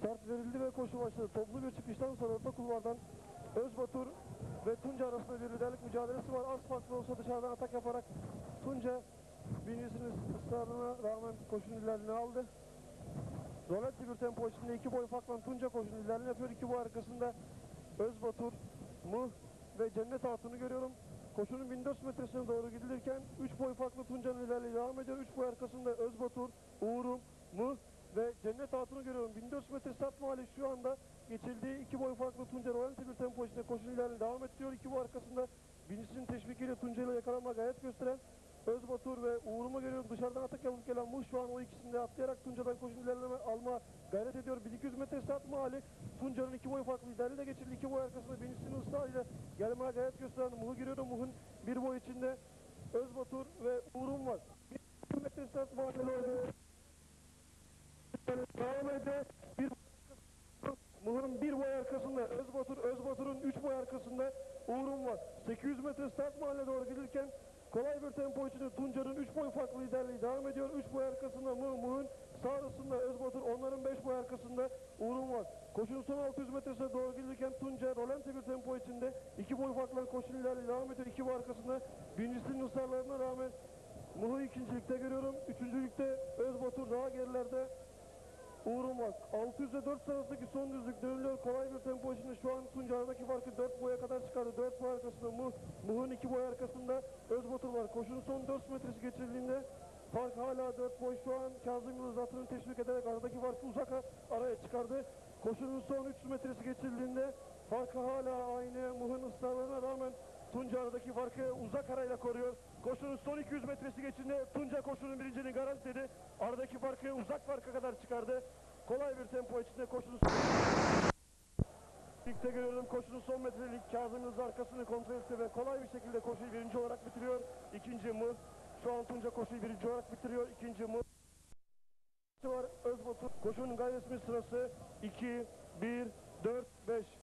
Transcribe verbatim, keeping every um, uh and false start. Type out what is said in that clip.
Start verildi ve koşu başladı. Toplu bir çıkıştan sonra orta kulvardan Özbatur ve Tunca arasında bir liderlik mücadelesi var. Az farklı olsa dışarıdan atak yaparak Tunca birincisinin ısrarına rağmen koşunun liderliğini aldı. Roletli bir tempo içinde iki boy farkla Tunca koşunun liderliğini yapıyor. İki boy arkasında Özbatur, Muh ve Cennet Hatun'u görüyorum. Koşunun bin dört yüz metresine doğru gidilirken üç boy farklı Tunca'nın ilerliği devam ediyor. üç boy arkasında Özbatur, Uğur'um, Muh ve Cennet Hatun'u görüyorum. bin dört yüz metre start mahalli şu anda geçildiği iki boy farklı Tunca rolanti bir tempo içinde koşunun ilerliği devam ediyor. iki boy arkasında birincisinin teşvikiyle Tunca ile yakalanma gayret gösteren Özbatur ve Uğur'umu görüyorum. Dışarıdan atak yapıp gelen Muh şu an o ikisini de atlayarak Tunca'dan koşun ilerleme alma gayret ediyor. bin iki yüz metre start mahalli Tunca'nın iki boy farklı liderliği de geçildi. iki boy arkasında birincisinin ısrarıyla gelmeye gayret gösteren Muh'u görüyorum. Muh'un bir boy içinde Özbatur ve Uğur'um var. bin iki yüz metre start mahalli devam ediyor. Bir Muh'un bir boy arkasında Özbatur, Özbatur'un üç boy arkasında Uğur'um var. sekiz yüz metre start mahalle doğru gelirken kolay bir tempo içinde Tunca'nın üç boy farklı liderliği devam ediyor. üç boy arkasında Muh, Muh'un sağrısında Özbatur, onların beş boy arkasında Uğur'um var. Koşunun son altı yüz metresine doğru gelirken Tunca rolanti bir tempo içinde iki boy farklı koşun ilerliği devam ediyor. iki boy arkasında birincisinin ısrarlarına rağmen Muh'u ikincilikte görüyorum. Üçüncülükte Özbatur daha gerilerde Uğur'um var. altı yüzde dört sırasındaki son düzlük dönülüyor. Kolay bir tempo içinde şu an Tunca aradaki farkı dört boya kadar çıkardı. dört boy arkasında Muh, Muh'un iki boy arkasında Özbatur var. Koşunun son dört metresi geçirildiğinde fark hala dört boy. Şu an Kazım Yıldız atını teşvik ederek aradaki farkı uzak araya çıkardı. Koşunun son üç yüz metresi geçirildiğinde farkı hala aynı. Muh'un ısrarlarına rağmen Tunca aradaki farkı uzak arayla koruyor. Koşunun son iki yüz metresi geçtiğinde Tunca koşunun birinciliğini garantiledi. Aradaki farkı uzak farka kadar çıkardı. Kolay bir tempo içinde koşunun Ligde görüyorum koşunun son metrelik Kazım Yıldız arkasını kontrol etti ve kolay bir şekilde koşuyu birinci olarak bitiriyor. İkinci Muh. Şu an Tunca koşuyu birinci olarak bitiriyor. İkinci Muh var. Özbatur koşunun gayretli sırası iki, bir, dört, beş.